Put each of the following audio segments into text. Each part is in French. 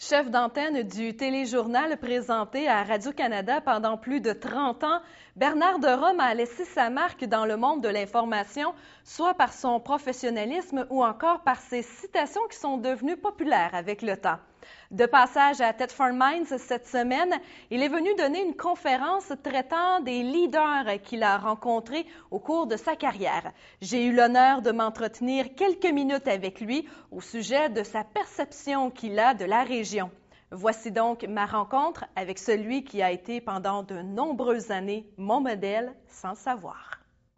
Chef d'antenne du téléjournal présenté à Radio-Canada pendant plus de 30 ans, Bernard de Rome a laissé sa marque dans le monde de l'information, soit par son professionnalisme ou encore par ses citations qui sont devenues populaires avec le temps. De passage à Thetford Mines cette semaine, il est venu donner une conférence traitant des leaders qu'il a rencontrés au cours de sa carrière. J'ai eu l'honneur de m'entretenir quelques minutes avec lui au sujet de sa perception qu'il a de la région. Voici donc ma rencontre avec celui qui a été pendant de nombreuses années mon modèle sans le savoir.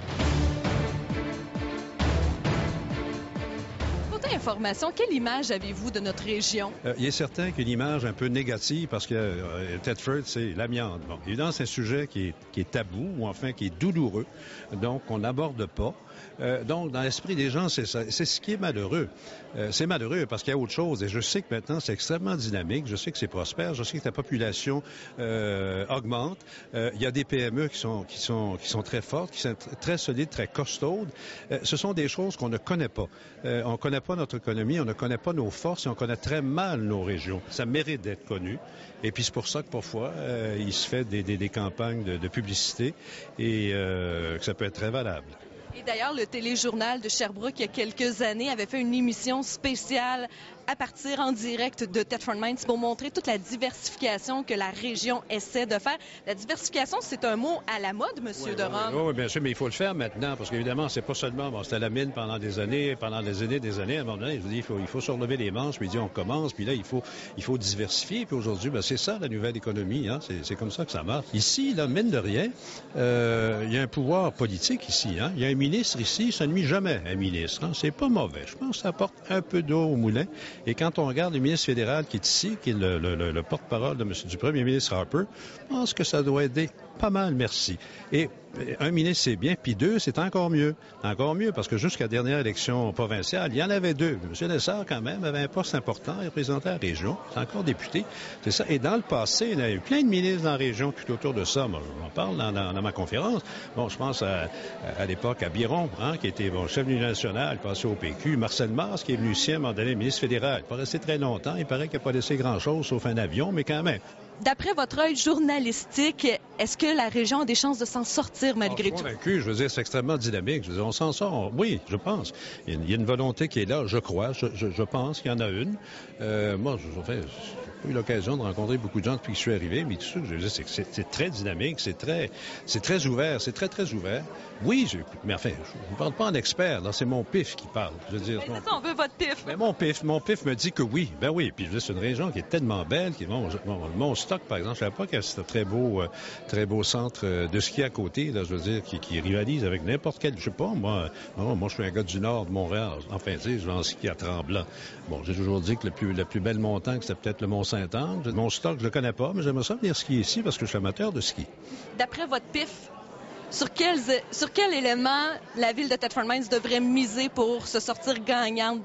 Côté information, quelle image avez-vous de notre région? Il est certain qu'une image un peu négative parce que Thetford, c'est l'amiante. Bon, évidemment, c'est un sujet qui est tabou ou enfin qui est douloureux, donc on n'aborde pas. Donc, dans l'esprit des gens, c'est ça. C'est ce qui est malheureux. C'est malheureux parce qu'il y a autre chose. Et je sais que maintenant, c'est extrêmement dynamique. Je sais que c'est prospère. Je sais que la population augmente. Il y a des PME qui sont très fortes, qui sont très solides, très costaudes. Ce sont des choses qu'on ne connaît pas. On ne connaît pas notre économie, on ne connaît pas nos forces et on connaît très mal nos régions. Ça mérite d'être connu. Et puis, c'est pour ça que parfois, il se fait des campagnes de publicité et que ça peut être très valable. Et d'ailleurs, le téléjournal de Sherbrooke, il y a quelques années, avait fait une émission spéciale à partir en direct de Thetford Mines pour montrer toute la diversification que la région essaie de faire. La diversification, c'est un mot à la mode, Monsieur de Rome. Oui, bien sûr, mais il faut le faire maintenant parce qu'évidemment, c'est pas seulement, c'était la mine pendant des années. À un moment donné, je vous dis, il faut se relever les manches, puis dire on commence, puis là, il faut diversifier. Puis aujourd'hui, c'est ça la nouvelle économie, hein? C'est comme ça que ça marche. Ici, là, mine de rien, il y a un pouvoir politique ici, hein? Il y a un ministre ici, ça ne nuit jamais un ministre, hein? C'est pas mauvais. Je pense que ça apporte un peu d'eau au moulin. Et quand on regarde le ministre fédéral qui est ici, qui est le porte-parole du premier ministre Harper, je pense que ça doit aider pas mal, merci. Et un ministre, c'est bien, puis deux, c'est encore mieux. Encore mieux, parce que jusqu'à la dernière élection provinciale, il y en avait deux. M. Lessard, quand même, avait un poste important, il représentait la région. C'est encore député. C'est ça. Et dans le passé, il y a eu plein de ministres dans la région tout autour de ça. Moi, j'en parle dans ma conférence. Bon, je pense à l'époque à Biron, hein, qui était chef de l'Union nationale, passé au PQ. Marcel Mars, qui est venu ici à un moment donné, ministre fédéral. Il n'est pas resté très longtemps. Il paraît qu'il n'a pas laissé grand-chose, sauf un avion, mais quand même. D'après votre œil journalistique, est-ce que la région a des chances de s'en sortir malgré tout? Je suis convaincu. Je veux dire, c'est extrêmement dynamique. Je veux dire, on s'en sort. Oui, je pense. Il y a une volonté qui est là, je crois. Je pense qu'il y en a une. Moi, j'ai eu l'occasion de rencontrer beaucoup de gens depuis que je suis arrivé, mais tout ça, je veux dire, c'est très dynamique, c'est très ouvert, c'est très, très ouvert. Oui, mais enfin, je ne parle pas en expert, là, c'est mon pif qui parle. Je veux dire, c'est ça, on veut votre pif. Mais mon pif me dit que oui. Ben oui, puis je veux dire, c'est une région qui est tellement belle, mon stock, par exemple, je ne savais pas qu'il y avait ce très beau centre de ski à côté, là, je veux dire, qui rivalise avec n'importe quel, je sais pas, moi, je suis un gars du nord de Montréal, enfin, tu sais, je vais en ski à Tremblant. Bon, j'ai toujours dit que la plus belle montagne, c'était peut-être le Mont-Saint-Anne. Mon stock, je le connais pas, mais j'aimerais ça venir skier ici parce que je suis amateur de ski. D'après votre pif, sur quel élément la ville de Thetford Mines devrait miser pour se sortir gagnante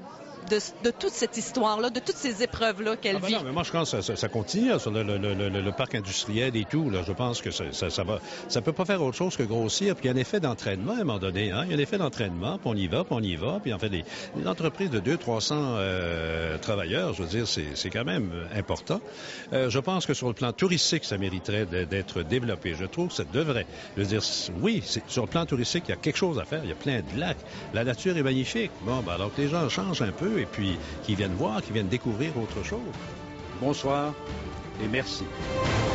de toute cette histoire-là, de toutes ces épreuves-là qu'elle vit? Non, mais moi, je pense que ça continue là, sur le parc industriel et tout. Là, je pense que ça va. Ça peut pas faire autre chose que grossir. Puis il y a un effet d'entraînement à un moment donné. Hein? Il y a un effet d'entraînement, puis on y va. Puis en fait, des entreprises de 200-300 travailleurs, je veux dire, c'est quand même important. Je pense que sur le plan touristique, ça mériterait d'être développé. Je trouve que ça devrait. Je veux dire, oui, sur le plan touristique, il y a quelque chose à faire. Il y a plein de lacs. La nature est magnifique. Bon, alors que les gens changent un peu et puis qu'ils viennent voir, qu'ils viennent découvrir autre chose. Bonsoir et merci.